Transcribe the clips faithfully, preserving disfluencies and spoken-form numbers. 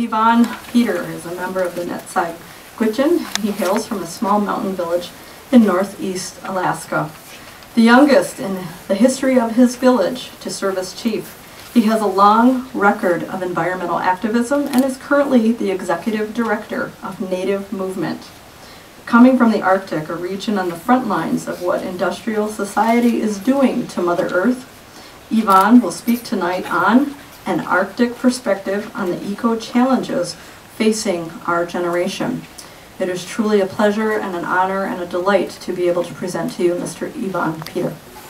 Ivan Peter is a member of the Netside Gwich'in. He hails from a small mountain village in northeast Alaska. The youngest in the history of his village to serve as chief, he has a long record of environmental activism and is currently the executive director of Native Movement. Coming from the Arctic, a region on the front lines of what industrial society is doing to Mother Earth, Ivan will speak tonight on an Arctic perspective on the eco-challenges facing our generation. It is truly a pleasure and an honor and a delight to be able to present to you Mister Ivan Peter.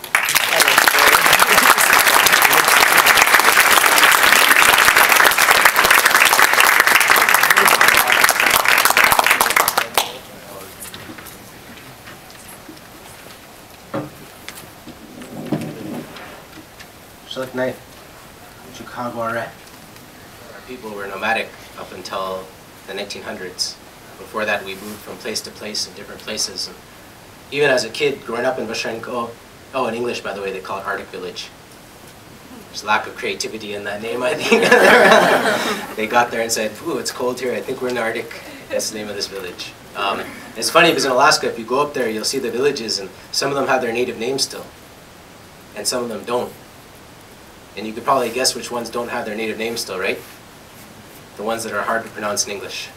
Night. Chicago, our people were nomadic up until the nineteen hundreds. Before that, we moved from place to place in different places. And even as a kid, growing up in Vashenko, oh, in English, by the way, they call it Arctic Village. There's a lack of creativity in that name, I think. They got there and said, ooh, it's cold here. I think we're in the Arctic. That's the name of this village. Um, it's funny because in Alaska, if you go up there, you'll see the villages, and some of them have their native names still, and some of them don't. And you could probably guess which ones don't have their native names still, right? The ones that are hard to pronounce in English.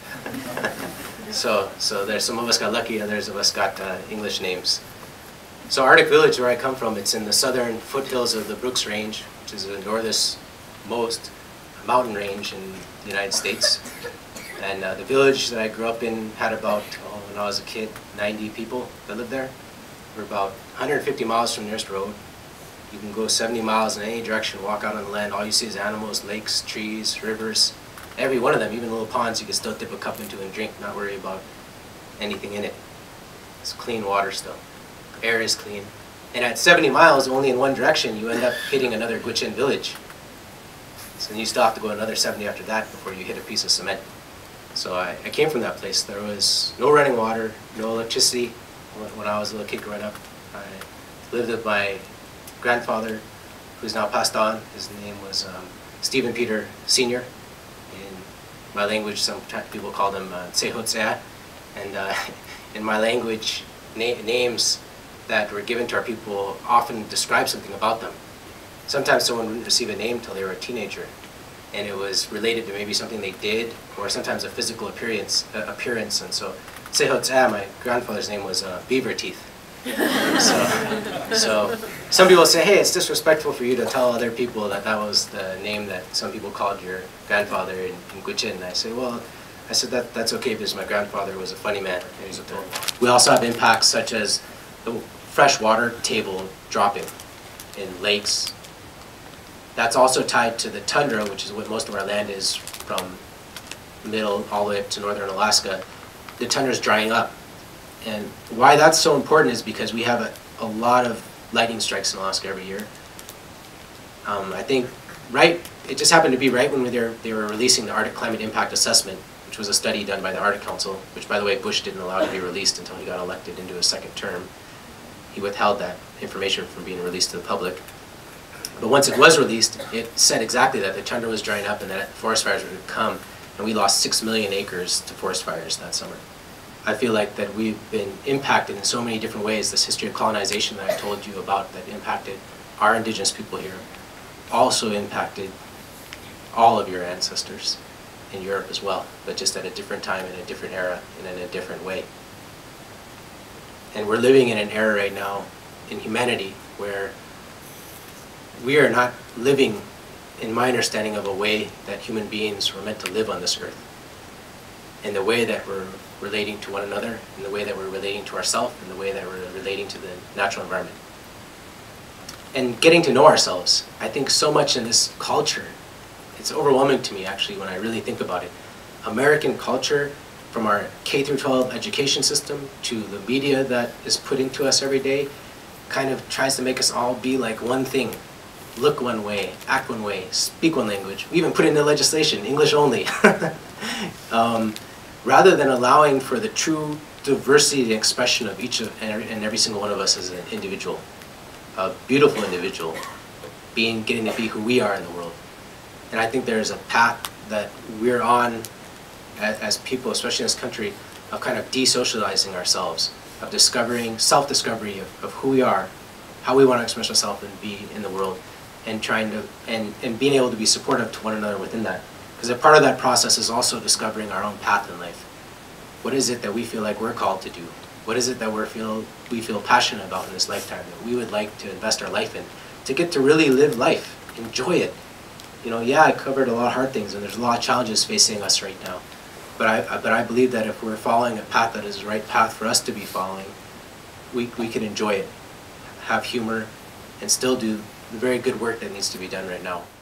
so, so there's some of us got lucky, others of us got uh, English names. So Arctic Village, where I come from, it's in the southern foothills of the Brooks Range, which is the northernmost mountain range in the United States. And uh, the village that I grew up in had about, oh, when I was a kid, ninety people that lived there. We're about one hundred fifty miles from the nearest road. You can go seventy miles in any direction, walk out on the land. All you see is animals, lakes, trees, rivers. Every one of them, even little ponds, you can still dip a cup into and drink, not worry about anything in it. It's clean water still. Air is clean. And at seventy miles, only in one direction, you end up hitting another Gwich'in village. So then you still have to go another seventy after that before you hit a piece of cement. So I, I came from that place. There was no running water, no electricity when, when I was a little kid growing up. I lived with my grandfather, who's now passed on. His name was um, Stephen Peter Senior In my language, some people call him uh, Tsehotsea. And uh, in my language, na names that were given to our people often describe something about them. Sometimes someone wouldn't receive a name until they were a teenager, and it was related to maybe something they did, or sometimes a physical appearance. Uh, appearance. And so, Tsehotsea, my grandfather's name was uh, Beaver Teeth. so, so some people say, hey, it's disrespectful for you to tell other people that that was the name that some people called your grandfather in, in Gwich'in. And I say, well, I said that that's okay because my grandfather was a funny man. We also have impacts such as the freshwater table dropping in lakes. That's also tied to the tundra, which is what most of our land is from middle all the way up to northern Alaska. The tundra is drying up. And why that's so important is because we have a, a lot of lightning strikes in Alaska every year. Um, I think right, it just happened to be right when we were, they were releasing the Arctic Climate Impact Assessment, which was a study done by the Arctic Council, which by the way Bush didn't allow to be released until he got elected into a second term. He withheld that information from being released to the public. But once it was released, it said exactly that the tundra was drying up and that forest fires were going to come, and we lost six million acres to forest fires that summer. I feel like that we've been impacted in so many different ways. This history of colonization that I told you about that impacted our indigenous people here also impacted all of your ancestors in Europe as well, but just at a different time, in a different era, and in a different way. And we're living in an era right now in humanity where we are not living, in my understanding, of a way that human beings were meant to live on this earth. In the way that we're relating to one another, in the way that we're relating to ourselves, in the way that we're relating to the natural environment. And getting to know ourselves. I think so much in this culture, it's overwhelming to me actually when I really think about it. American culture, from our K through twelve education system to the media that is put into us every day, kind of tries to make us all be like one thing. Look one way, act one way, speak one language. We even put it in the legislation, English only. um, rather than allowing for the true diversity and expression of each of, and every single one of us as an individual, a beautiful individual, being, getting to be who we are in the world. And I think there's a path that we're on as, as people, especially in this country, of kind of desocializing ourselves, of discovering, self-discovery of, of who we are, how we want to express ourselves and be in the world, and trying to, and, and being able to be supportive to one another within that. Because a part of that process is also discovering our own path in life. What is it that we feel like we're called to do? What is it that we feel, we feel passionate about in this lifetime, that we would like to invest our life in, to get to really live life, enjoy it? You know, yeah, I covered a lot of hard things, and there's a lot of challenges facing us right now. But I, but I believe that if we're following a path that is the right path for us to be following, we, we can enjoy it, have humor, and still do the very good work that needs to be done right now.